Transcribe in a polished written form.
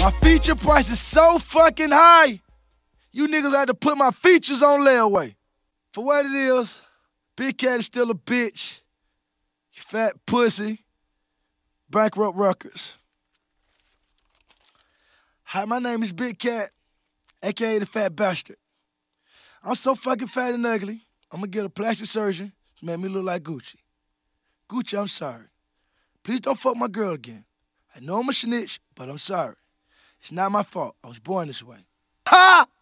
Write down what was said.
My feature price is so fucking high. You niggas had to put my features on layaway. For what it is, Big Cat is still a bitch. You fat pussy. Bankrupt Records. Hi, my name is Big Cat, a.k.a. the Fat Bastard. I'm so fucking fat and ugly, I'm gonna get a plastic surgeon to make me look like Gucci. Gucci, I'm sorry. Please don't fuck my girl again. I know I'm a snitch, but I'm sorry. It's not my fault. I was born this way. Ha!